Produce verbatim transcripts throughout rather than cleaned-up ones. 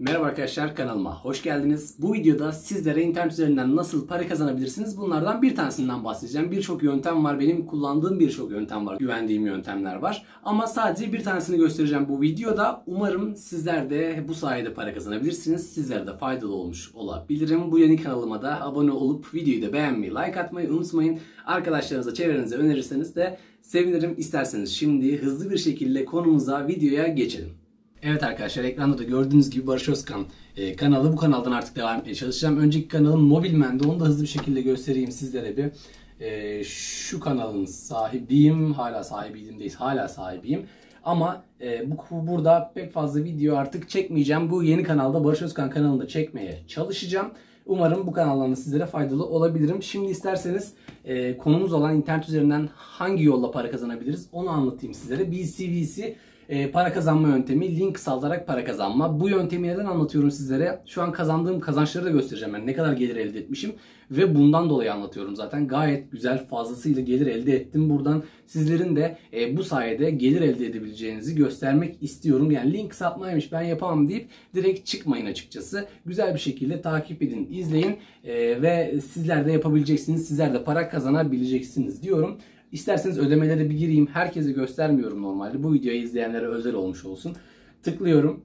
Merhaba arkadaşlar, kanalıma hoş geldiniz. Bu videoda sizlere internet üzerinden nasıl para kazanabilirsiniz bunlardan bir tanesinden bahsedeceğim. Birçok yöntem var, benim kullandığım birçok yöntem var, güvendiğim yöntemler var. Ama sadece bir tanesini göstereceğim bu videoda. Umarım sizler de bu sayede para kazanabilirsiniz. Sizlere de faydalı olmuş olabilirim. Bu yeni kanalıma da abone olup videoyu da beğenmeyi, like atmayı unutmayın. Arkadaşlarınıza, çevrenize önerirseniz de sevinirim. İsterseniz şimdi hızlı bir şekilde konumuza, videoya geçelim. Evet arkadaşlar, ekranda da gördüğünüz gibi Barış Özkan e, kanalı. Bu kanaldan artık devam etmeye çalışacağım. Önceki kanalım Mobilmen'de, onu da hızlı bir şekilde göstereyim sizlere bir. E, şu kanalın sahibiyim. Hala sahibiydim değil, hala sahibiyim. Ama e, bu burada pek fazla video artık çekmeyeceğim. Bu yeni kanalda, Barış Özkan kanalında çekmeye çalışacağım. Umarım bu kanaldan da sizlere faydalı olabilirim. Şimdi isterseniz e, konumuz olan internet üzerinden hangi yolla para kazanabiliriz onu anlatayım sizlere. B C V C E, para kazanma yöntemi, link kısaltarak para kazanma. Bu yöntemi neden anlatıyorum sizlere? Şu an kazandığım kazançları da göstereceğim. Yani ne kadar gelir elde etmişim ve bundan dolayı anlatıyorum zaten. Gayet güzel, fazlasıyla gelir elde ettim. Buradan sizlerin de e, bu sayede gelir elde edebileceğinizi göstermek istiyorum. Yani link kısaltmaymış, ben yapamam deyip direkt çıkmayın açıkçası. Güzel bir şekilde takip edin, izleyin e, ve sizler de yapabileceksiniz. Sizler de para kazanabileceksiniz diyorum. İsterseniz ödemelere bir gireyim. Herkese göstermiyorum normalde. Bu videoyu izleyenlere özel olmuş olsun. Tıklıyorum.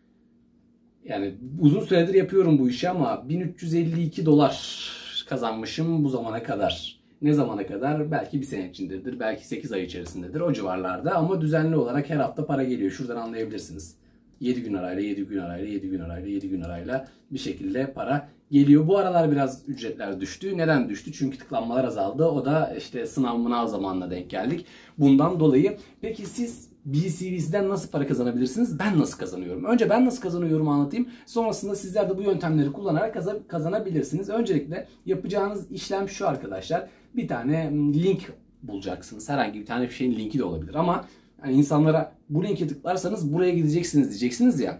Yani uzun süredir yapıyorum bu işi ama bin üç yüz elli iki dolar kazanmışım bu zamana kadar. Ne zamana kadar? Belki bir sene içindedir. Belki sekiz ay içerisindedir. O civarlarda ama düzenli olarak her hafta para geliyor. Şuradan anlayabilirsiniz. yedi gün arayla, yedi gün arayla, yedi gün arayla, yedi gün arayla bir şekilde para geliyor. Bu aralar biraz ücretler düştü. Neden düştü? Çünkü tıklanmalar azaldı. O da işte sınav mınav zamanına denk geldik. Bundan dolayı. Peki siz B C V C'den nasıl para kazanabilirsiniz? Ben nasıl kazanıyorum? Önce ben nasıl kazanıyorum anlatayım. Sonrasında sizler de bu yöntemleri kullanarak kazanabilirsiniz. Öncelikle yapacağınız işlem şu arkadaşlar. Bir tane link bulacaksınız. Herhangi bir tane bir şeyin linki de olabilir ama yani insanlara bu linke tıklarsanız buraya gideceksiniz diyeceksiniz ya.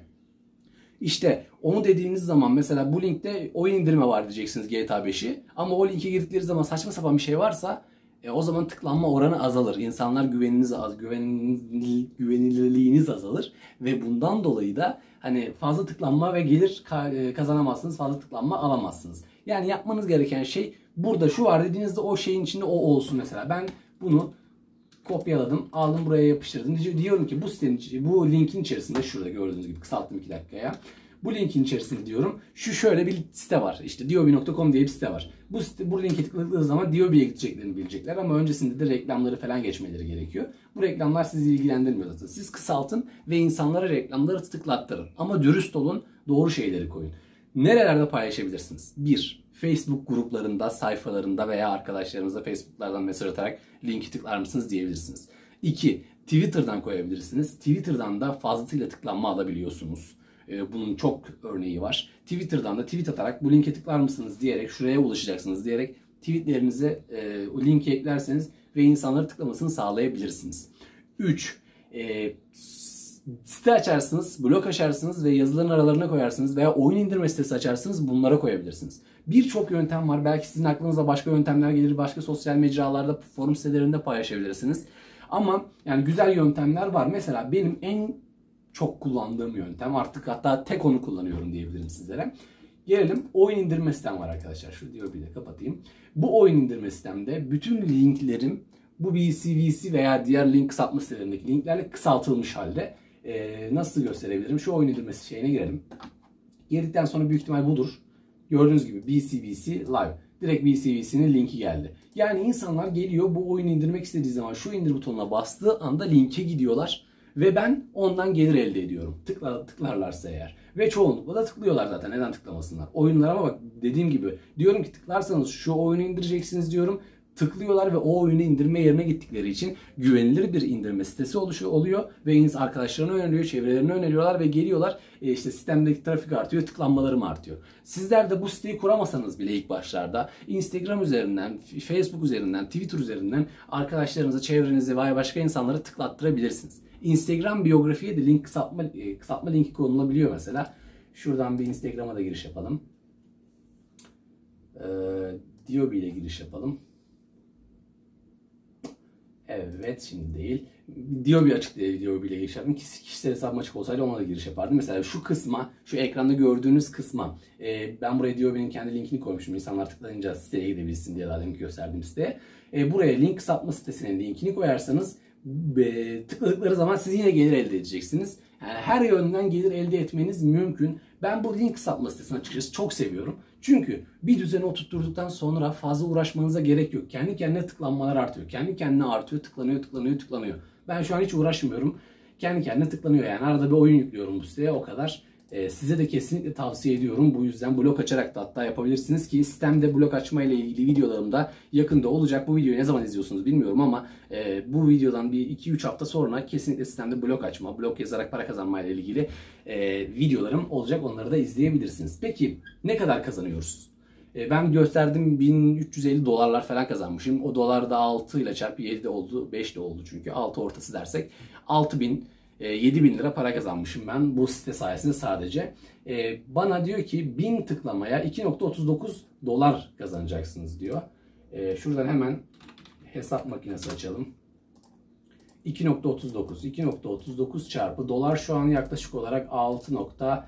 İşte onu dediğiniz zaman mesela bu linkte oyun indirme var diyeceksiniz, G T A beşi. Ama o linke girdikleri zaman saçma sapan bir şey varsa e, o zaman tıklanma oranı azalır. İnsanlar güveniniz az, güvenil, güvenilirliğiniz azalır ve bundan dolayı da hani fazla tıklanma ve gelir kazanamazsınız, fazla tıklanma alamazsınız. Yani yapmanız gereken şey burada şu var dediğinizde o şeyin içinde o olsun mesela. Ben bunu kopyaladım, aldım, buraya yapıştırdım. Diyorum ki bu sitenin, bu linkin içerisinde, şurada gördüğünüz gibi kısalttım iki dakikaya. Bu linkin içerisinde diyorum şu şöyle bir site var. İşte diobi nokta com diye bir site var. Bu site, bu linke tıkladıkları zaman Diobi'ye gideceklerini bilecekler ama öncesinde de reklamları falan geçmeleri gerekiyor. Bu reklamlar sizi ilgilendirmiyor zaten. Siz kısaltın ve insanlara reklamları tıklattırın. Ama dürüst olun, doğru şeyleri koyun. Nerelerde paylaşabilirsiniz? bir. Facebook gruplarında, sayfalarında veya arkadaşlarınıza Facebook'lardan mesaj atarak linki tıklar mısınız diyebilirsiniz. iki. Twitter'dan koyabilirsiniz. Twitter'dan da fazlasıyla tıklanma alabiliyorsunuz. Bunun çok örneği var. Twitter'dan da tweet atarak bu linke tıklar mısınız diyerek, şuraya ulaşacaksınız diyerek tweetlerinize e, o linki eklerseniz ve insanları tıklamasını sağlayabilirsiniz. üç. E, site açarsınız, blog açarsınız ve yazıların aralarına koyarsınız veya oyun indirme sitesi açarsınız, bunlara koyabilirsiniz. Birçok yöntem var. Belki sizin aklınıza başka yöntemler gelir. Başka sosyal mecralarda, forum sitelerinde paylaşabilirsiniz. Ama yani güzel yöntemler var. Mesela benim en çok kullandığım yöntem, artık hatta tek onu kullanıyorum diyebilirim sizlere. Gelelim, oyun indirme sitem var arkadaşlar. Şu diyor bir de kapatayım. Bu oyun indirme sitemde bütün linklerim bu B C V C veya diğer link kısaltma sitelerindeki linklerle kısaltılmış halde. Ee, nasıl gösterebilirim? Şu oyun indirmesi şeyine girelim. Girdikten sonra büyük ihtimal budur. Gördüğünüz gibi B C V C Live. Direkt B C V C'nin linki geldi. Yani insanlar geliyor, bu oyunu indirmek istediği zaman şu indir butonuna bastığı anda linke gidiyorlar. Ve ben ondan gelir elde ediyorum. Tıklar, tıklarlarsa eğer. Ve çoğunlukla da tıklıyorlar zaten. Neden tıklamasınlar? Oyunlara bak, dediğim gibi. Diyorum ki tıklarsanız şu oyunu indireceksiniz diyorum. Tıklıyorlar ve o oyunu indirme yerine gittikleri için güvenilir bir indirme sitesi oluşuyor oluyor ve arkadaşlarına öneriyor, çevrelerine öneriyorlar ve geliyorlar. E işte sistemdeki trafik artıyor, tıklanmalarım artıyor. Sizler de bu siteyi kuramasanız bile ilk başlarda Instagram üzerinden, Facebook üzerinden, Twitter üzerinden arkadaşlarınıza, çevrenize veya başka insanlara tıklattırabilirsiniz. Instagram biyografiye de link kısaltma, kısaltma linki konulabiliyor mesela. Şuradan bir Instagram'a da giriş yapalım. Ee, Diobi ile giriş yapalım. Evet, şimdi değil. Diobi açık değil, Diobi ile giriş yaptım. Kişisel hesabım açık olsaydı ona da giriş yapardım. Mesela şu kısma, şu ekranda gördüğünüz kısma e, ben buraya Diobi'nin kendi linkini koymuşum. İnsanlar tıklayınca siteye gidebilsin diye, daha demin gösterdiğim siteye. E, buraya link satma sitesinin linkini koyarsanız e, tıkladıkları zaman siz yine gelir elde edeceksiniz. Yani her yönden gelir elde etmeniz mümkün. Ben bu link satma sitesini açıkçası çok seviyorum. Çünkü bir düzeni oturtturduktan sonra fazla uğraşmanıza gerek yok. Kendi kendine tıklanmalar artıyor. Kendi kendine artıyor, tıklanıyor, tıklanıyor, tıklanıyor. Ben şu an hiç uğraşmıyorum. Kendi kendine tıklanıyor yani. Arada bir oyun yüklüyorum bu siteye, o kadar. Ee, size de kesinlikle tavsiye ediyorum. Bu yüzden blok açarak da hatta yapabilirsiniz ki sistemde blok açma ile ilgili videolarım da yakında olacak. Bu videoyu ne zaman izliyorsunuz bilmiyorum ama e, bu videodan bir iki üç hafta sonra kesinlikle sistemde blok açma, blok yazarak para kazanma ile ilgili e, videolarım olacak. Onları da izleyebilirsiniz. Peki ne kadar kazanıyoruz? E, ben gösterdim, bin üç yüz elli dolarlar falan kazanmışım. O dolar da altı ile çarpı yedi de oldu, beş de oldu çünkü. altı ortası dersek altı bin, yedi bin lira para kazanmışım ben bu site sayesinde sadece. Ee, bana diyor ki bin tıklamaya iki nokta otuz dokuz dolar kazanacaksınız diyor. Ee, şuradan hemen hesap makinesi açalım. iki nokta otuz dokuz. iki nokta otuz dokuz çarpı dolar şu an yaklaşık olarak altı nokta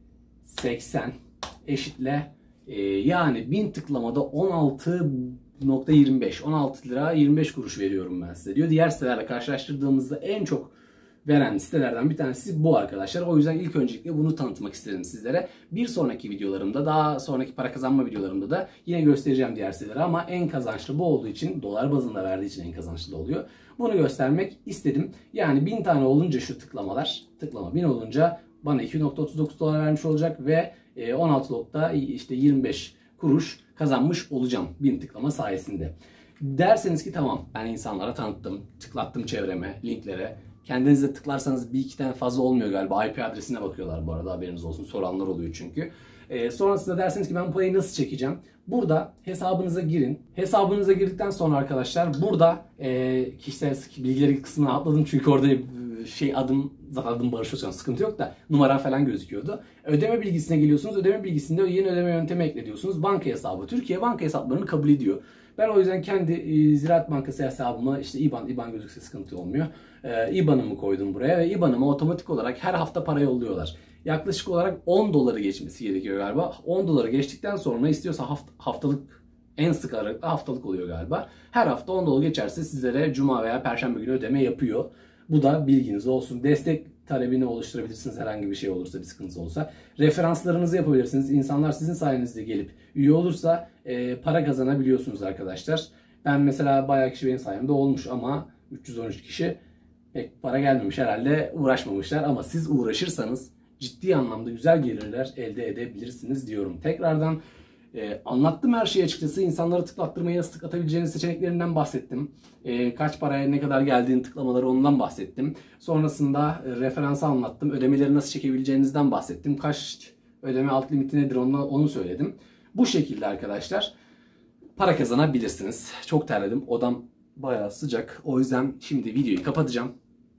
seksen eşitle e, yani bin tıklamada on altı nokta yirmi beş. on altı lira yirmi beş kuruş veriyorum ben size diyor. Diğer sitelerle karşılaştırdığımızda en çok veren sitelerden bir tanesi bu arkadaşlar. O yüzden ilk öncelikle bunu tanıtmak istedim sizlere. Bir sonraki videolarımda, daha sonraki para kazanma videolarımda da yine göstereceğim diğer siteleri ama en kazançlı bu olduğu için, dolar bazında verdiği için en kazançlı oluyor. Bunu göstermek istedim. Yani bin tane olunca şu tıklamalar, tıklama bin olunca bana iki nokta otuz dokuz dolar vermiş olacak ve on altı nokta yirmi beş kuruş kazanmış olacağım bin tıklama sayesinde. Derseniz ki tamam, ben insanlara tanıttım, tıklattım çevreme, linklere. Kendiniz de tıklarsanız bir iki tane fazla olmuyor galiba. I P adresine bakıyorlar bu arada, haberiniz olsun. Soranlar oluyor çünkü. Ee, sonrasında derseniz ki ben bu parayı nasıl çekeceğim? Burada hesabınıza girin. Hesabınıza girdikten sonra arkadaşlar burada e, kişisel bilgileri kısmına atladım. Çünkü orada şey adım, zaten adım Barış Özkan, sıkıntı yok da numara falan gözüküyordu. Ödeme bilgisine geliyorsunuz. Ödeme bilgisinde yeni ödeme yöntemi ekliyorsunuz. Banka hesabı. Türkiye banka hesaplarını kabul ediyor. Ben o yüzden kendi e, Ziraat Bankası hesabıma işte IBAN, IBAN gözükse sıkıntı olmuyor. E, IBAN'ımı koydum buraya ve IBAN'ıma otomatik olarak her hafta para yolluyorlar. Yaklaşık olarak on doları geçmesi gerekiyor galiba. on doları geçtikten sonra istiyorsa haft haftalık, en sık aralıkla haftalık oluyor galiba. Her hafta on dolar geçerse sizlere cuma veya perşembe günü ödeme yapıyor. Bu da bilginiz olsun. Destek talebini oluşturabilirsiniz herhangi bir şey olursa, bir sıkıntı olsa. Referanslarınızı yapabilirsiniz. İnsanlar sizin sayenizde gelip üye olursa e, para kazanabiliyorsunuz arkadaşlar. Ben mesela bayağı kişi benim sayemde olmuş ama üç yüz on üç kişi pek para gelmemiş herhalde, uğraşmamışlar. Ama siz uğraşırsanız ciddi anlamda güzel gelirler elde edebilirsiniz diyorum. Tekrardan e, anlattım her şeyi açıkçası. İnsanları tıklattırmayı nasıl tıklatabileceğiniz seçeneklerinden bahsettim. E, kaç paraya ne kadar geldiğini, tıklamaları, ondan bahsettim. Sonrasında e, referansı anlattım. Ödemeleri nasıl çekebileceğinizden bahsettim. Kaç ödeme alt limiti nedir onu, onu söyledim. Bu şekilde arkadaşlar para kazanabilirsiniz. Çok terledim. Odam bayağı sıcak. O yüzden şimdi videoyu kapatacağım.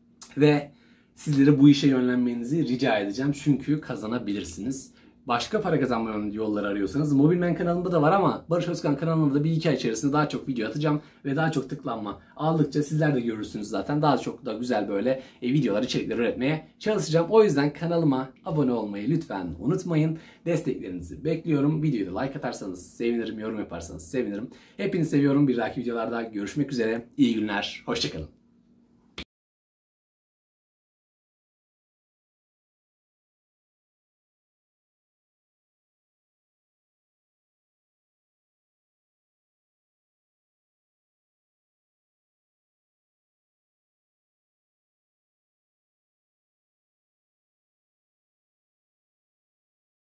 Ve sizlere bu işe yönlenmenizi rica edeceğim. Çünkü kazanabilirsiniz. Başka para kazanma yolları arıyorsanız Mobilman kanalımda da var ama Barış Özkan kanalımda da bir iki ay içerisinde daha çok video atacağım ve daha çok tıklanma aldıkça sizler de görürsünüz zaten. Daha çok da güzel böyle e, videolar, içerikler üretmeye çalışacağım. O yüzden kanalıma abone olmayı lütfen unutmayın. Desteklerinizi bekliyorum. Videoyu da like atarsanız sevinirim, yorum yaparsanız sevinirim. Hepinizi seviyorum. Bir dahaki videolarda görüşmek üzere. İyi günler, hoşça kalın.